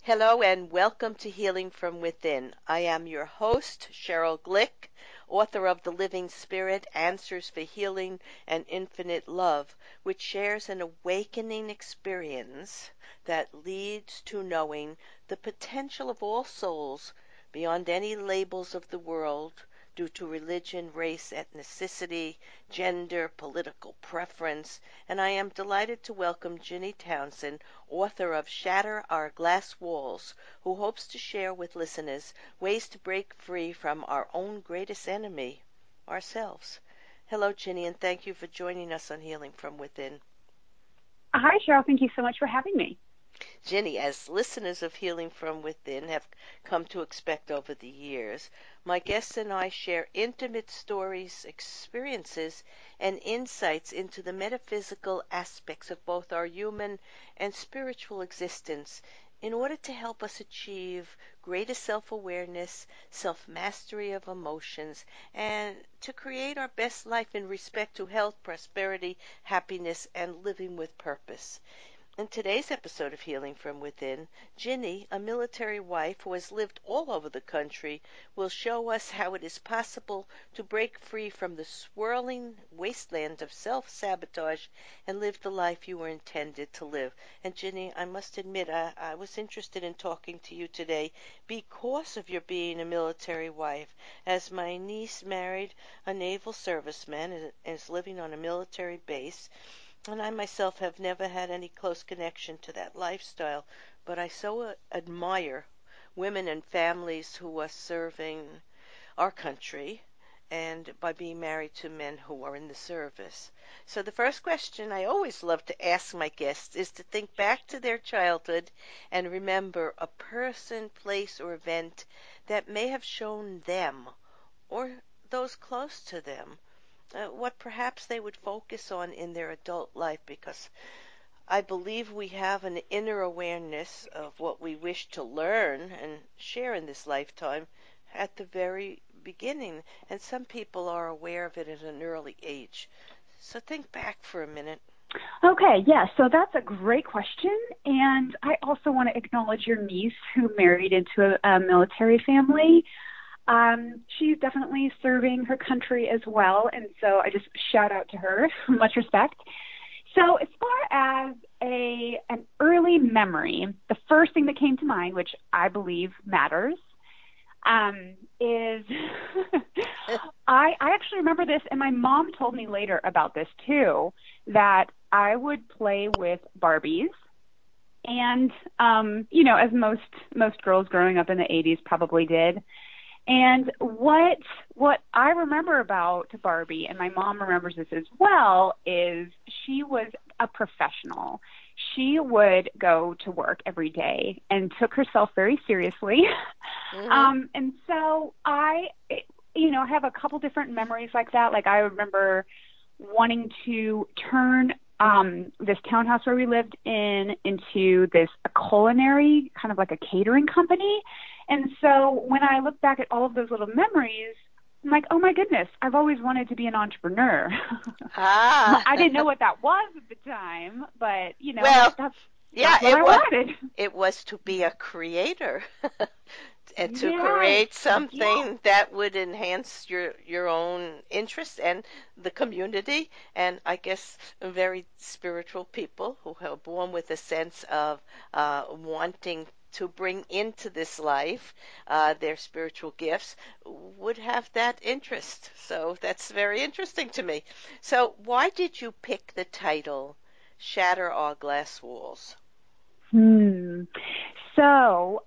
Hello and welcome to Healing from Within. I am your host, Sheryl Glick, author of The Living Spirit, Answers for Healing and Infinite Love, which shares an awakening experience that leads to knowing the potential of all souls beyond any labels of the world due to religion, race, ethnicity, gender, political preference, and I am delighted to welcome Ginny Townsend, author of Shatter Our Glass Walls, who hopes to share with listeners ways to break free from our own greatest enemy, ourselves. Hello, Ginny, and thank you for joining us on Healing from Within. Hi, Cheryl. Thank you so much for having me. Ginny, as listeners of Healing from Within have come to expect over the years, my guests and I share intimate stories, experiences, and insights into the metaphysical aspects of both our human and spiritual existence in order to help us achieve greater self-awareness, self-mastery of emotions, and to create our best life in respect to health, prosperity, happiness, and living with purpose. In today's episode of Healing from Within, Ginny, a military wife who has lived all over the country, will show us how it is possible to break free from the swirling wasteland of self-sabotage and live the life you were intended to live. And Ginny, I must admit, I was interested in talking to you today because of your being a military wife, as my niece married a naval serviceman and is living on a military base. And I myself have never had any close connection to that lifestyle, but I so admire women and families who are serving our country and by being married to men who are in the service. So the first question I always love to ask my guests is to think back to their childhood and remember a person, place, or event that may have shown them or those close to them what perhaps they would focus on in their adult life, because I believe we have an inner awareness of what we wish to learn and share in this lifetime at the very beginning, and some people are aware of it at an early age. So think back for a minute. Okay, yeah, so that's a great question, and I also want to acknowledge your niece who married into a military family. She's definitely serving her country as well, and so I just shout out to her, much respect. So as far as an early memory, the first thing that came to mind, which I believe matters, is I actually remember this, and my mom told me later about this too, that I would play with Barbies. And, as most girls growing up in the 80s probably did. And what I remember about Barbie, and my mom remembers this as well, is she was a professional. She would go to work every day and took herself very seriously. Mm-hmm. And so I have a couple different memories like that. Like I remember wanting to turn this townhouse where we lived into a culinary, kind of like a catering company. And so when I look back at all of those little memories, I'm like, oh my goodness, I've always wanted to be an entrepreneur. I didn't know what that was at the time, but well, that's yeah, what I wanted. It was to be a creator. And to Yes, create something yes. that would enhance your own interest and the community, and I guess very spiritual people who are born with a sense of wanting to bring into this life their spiritual gifts would have that interest. So that's very interesting to me. So why did you pick the title Shatter Our Glass Walls? So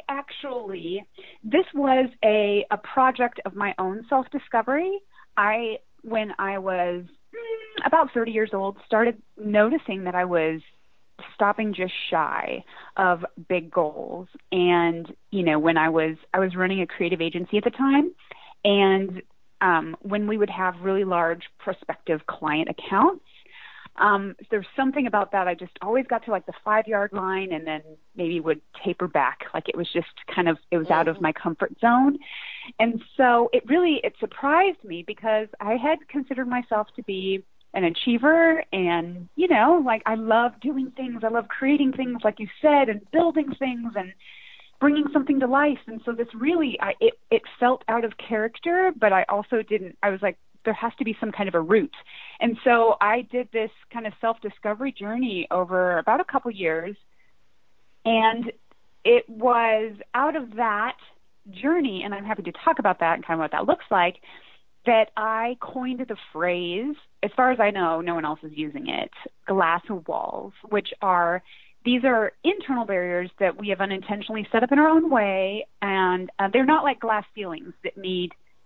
this was a project of my own self-discovery. When I was about 30 years old, started noticing that I was stopping just shy of big goals. And, when I was running a creative agency at the time, and when we would have really large prospective client accounts, there's something about that. I just always got to like the 5-yard line and then maybe would taper back. Like it was just it was out of my comfort zone. And so it surprised me because I had considered myself to be an achiever, and, like, I love doing things. I love creating things, like you said, and building things and bringing something to life. And so this really, it felt out of character, but I also didn't, I was like, there has to be some kind of a root. And so I did this kind of self-discovery journey over about a couple years. And it was out of that journey, and I'm happy to talk about that and kind of what that looks like, that I coined the phrase, as far as I know, no one else is using it, glass walls, which are, these are internal barriers that we have unintentionally set up in our own way, and they're not like glass ceilings that need,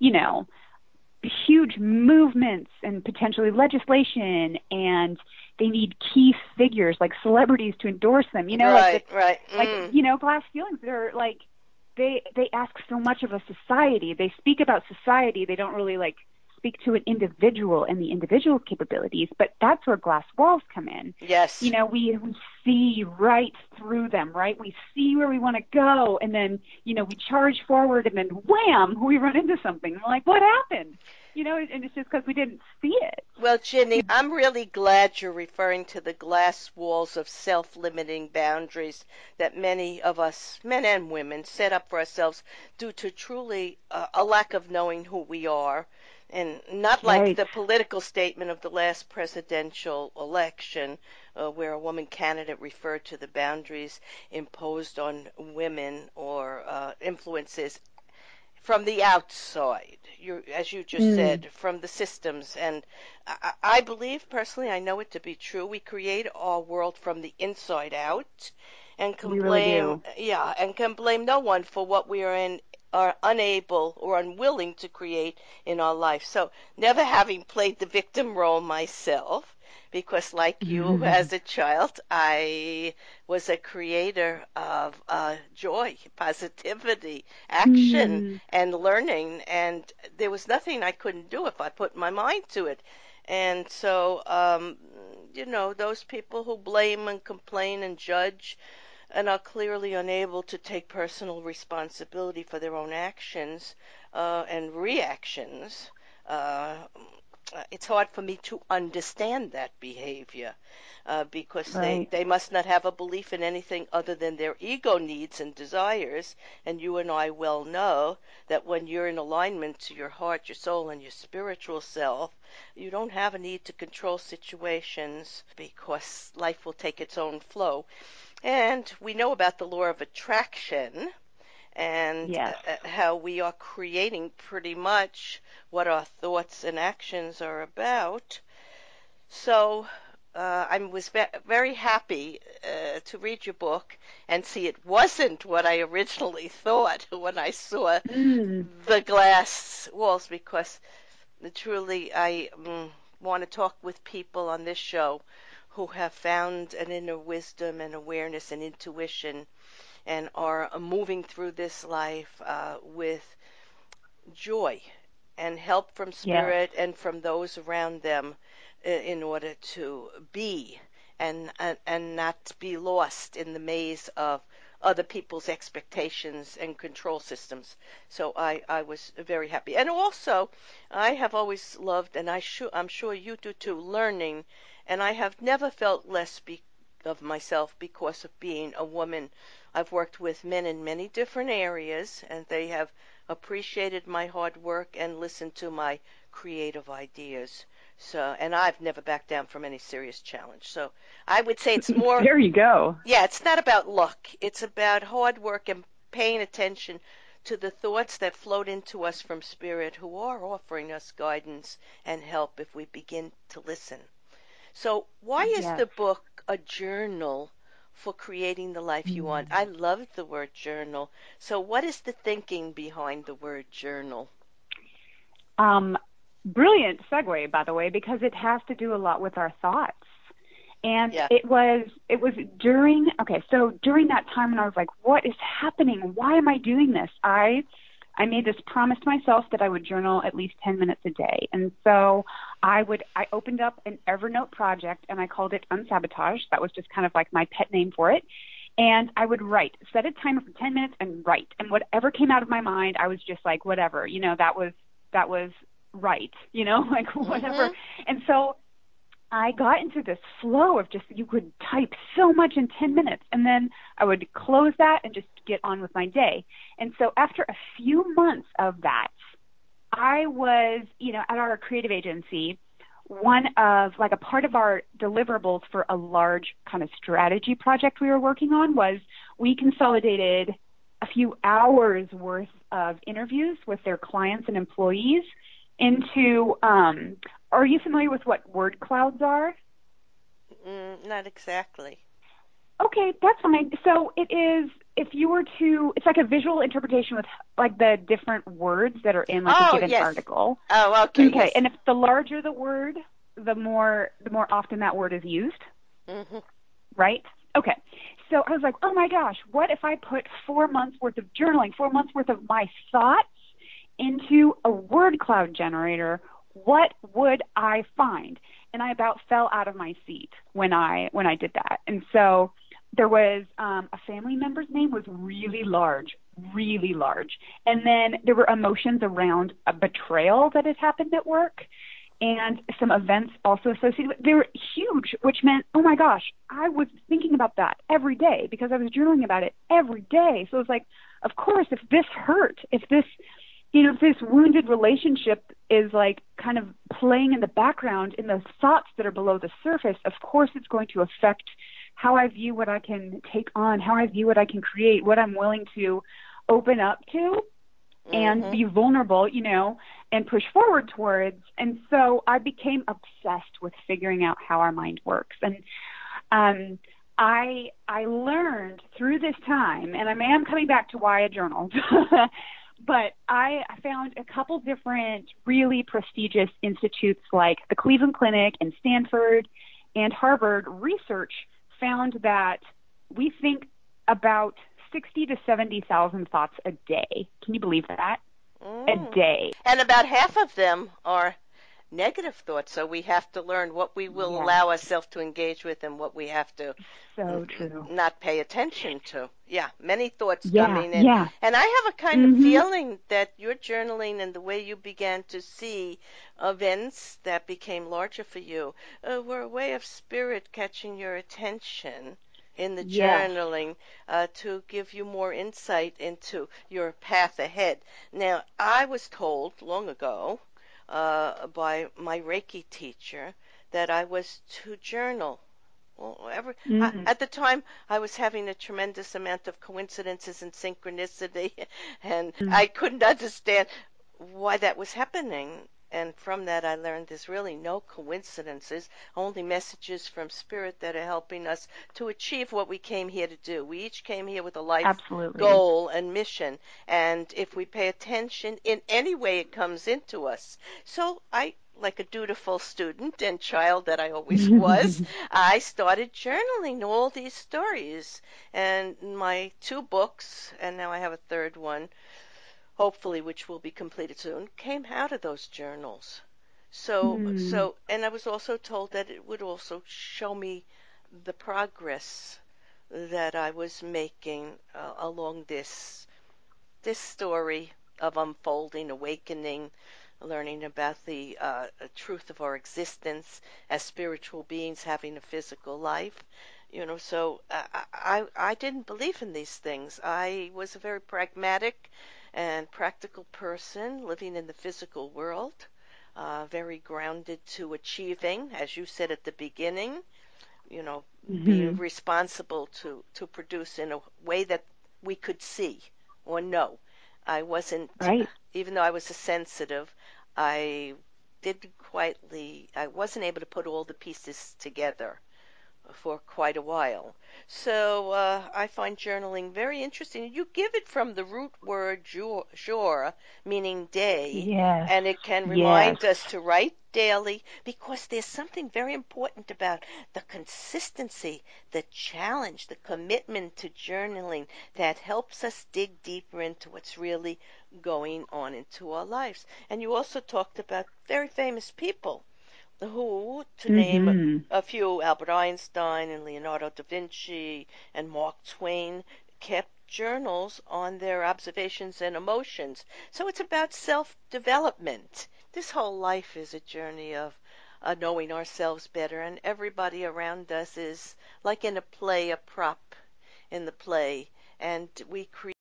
huge movements and potentially legislation, and they need key figures like celebrities to endorse them. Right. Like glass ceilings, they're like, they ask so much of a society. They speak about society. They don't really like speak to an individual and the individual capabilities, but that's where glass walls come in. Yes. We see right through them, right? We see where we want to go, and then, we charge forward, and then wham, we run into something. We're like, what happened? And it's just because we didn't see it. Well, Ginny, I'm really glad you're referring to the glass walls of self-limiting boundaries that many of us, men and women, set up for ourselves due to truly a lack of knowing who we are. And not like Right. the political statement of the last presidential election, where a woman candidate referred to the boundaries imposed on women or influences from the outside, as you just said, from the systems. And I believe, personally, I know it to be true, we create our world from the inside out, and can blame, and can blame no one for what we are unable or unwilling to create in our life. So never having played the victim role myself, because like you as a child, I was a creator of joy, positivity, action, and learning, and there was nothing I couldn't do if I put my mind to it. And so, those people who blame and complain and judge and are clearly unable to take personal responsibility for their own actions and reactions, it's hard for me to understand that behavior because they must not have a belief in anything other than their ego needs and desires. And you and I well know that when you're in alignment to your heart, your soul, and your spiritual self, you don't have a need to control situations because life will take its own flow. And we know about the law of attraction and how we are creating pretty much what our thoughts and actions are about. So I was very happy to read your book and see it wasn't what I originally thought when I saw the glass walls, because truly I want to talk with people on this show who have found an inner wisdom and awareness and intuition and are moving through this life with joy and help from spirit and from those around them in order to be and not be lost in the maze of other people's expectations and control systems. So I was very happy. And also, I have always loved, and I'm sure you do too, learning, and I have never felt less of myself because of being a woman. I've worked with men in many different areas, and they have appreciated my hard work and listened to my creative ideas. So, and I've never backed down from any serious challenge. So I would say it's more... There you go. Yeah, it's not about luck. It's about hard work and paying attention to the thoughts that float into us from spirit, who are offering us guidance and help if we begin to listen. So why is the book a journal for creating the life you want? I love the word journal. So what is the thinking behind the word journal? Brilliant segue, by the way, because it has to do a lot with our thoughts. And it was during that time when I was like, what is happening? Why am I doing this? I made this promise to myself that I would journal at least 10 minutes a day. And so I opened up an Evernote project and I called it Unsabotage. That was just kind of like my pet name for it. And I would write, set a timer for 10 minutes and write. And whatever came out of my mind, I was just like, whatever, that was right, like whatever. And so I got into this flow of just, you could type so much in 10 minutes, and then I would close that and just get on with my day. And so after a few months of that, I was, at our creative agency, one of, like, a part of our deliverables for a large kind of strategy project we were working on was we consolidated a few hours worth of interviews with their clients and employees into, are you familiar with what word clouds are? Not exactly. Okay, that's fine. So it is, if you were to, it's like a visual interpretation with like the different words that are in like a Oh, given yes. article. Oh, okay, Okay, yes. and if the larger the word, the more often that word is used, Hmm. right? Okay. So I was like, oh my gosh, what if I put 4 months worth of journaling, 4 months worth of my thoughts into a word cloud generator? What would I find? And I about fell out of my seat when I did that. And so there was a family member's name was really large, really large. And then there were emotions around a betrayal that had happened at work and some events also associated with. They were huge, which meant, oh my gosh, I was thinking about that every day because I was journaling about it every day. So it was like, of course, if this hurt, if this, if this wounded relationship is like kind of playing in the background in those thoughts that are below the surface, of course it's going to affect how I view what I can take on, how I view what I can create, what I'm willing to open up to and Hmm. be vulnerable, and push forward towards. And so I became obsessed with figuring out how our mind works. And I learned through this time, and I am coming back to why I journaled, but I found a couple different really prestigious institutes like the Cleveland Clinic and Stanford and Harvard research found that we think about 60 to 70,000 thoughts a day. Can you believe that? A Mm. day. And about half of them are negative thoughts, so we have to learn what we will Yes. allow ourselves to engage with and what we have to So true. not pay attention to. Yeah, many thoughts Yeah, coming in. yeah. And I have a kind of Mhm. feeling that your journaling and the way you began to see events that became larger for you were a way of spirit catching your attention in the Yes. journaling to give you more insight into your path ahead. Now, I was told long ago by my Reiki teacher that I was to journal. Well, Mm. at the time, I was having a tremendous amount of coincidences and synchronicity, and Mm. I couldn't understand why that was happening. And from that, I learned there's really no coincidences, only messages from Spirit that are helping us to achieve what we came here to do. We each came here with a life Absolutely. goal and mission, and if we pay attention in any way, it comes into us. So like a dutiful student and child that I always was, I started journaling all these stories. And my two books, and now I have a third one, hopefully, which will be completed soon, came out of those journals. Mm. And I was also told that it would also show me the progress that I was making along this story of unfolding, awakening, learning about the truth of our existence as spiritual beings having a physical life. So I didn't believe in these things. I was a very pragmatic and practical person living in the physical world, very grounded to achieving, as you said at the beginning, you know, being Mhm. responsible to produce in a way that we could see or know. I wasn't, Right. even though I was a sensitive, I I wasn't able to put all the pieces together for quite a while. So I find journaling very interesting. You give it from the root word jour, meaning day, Yes. and it can Yes. remind us to write daily because there's something very important about the consistency, the challenge, the commitment to journaling that helps us dig deeper into what's really going on into our lives. And you also talked about very famous people who, to name Mhm. a few, Albert Einstein and Leonardo da Vinci and Mark Twain, kept journals on their observations and emotions. So it's about self development. This whole life is a journey knowing ourselves better, and everybody around us is like in a play, a prop in the play, and we create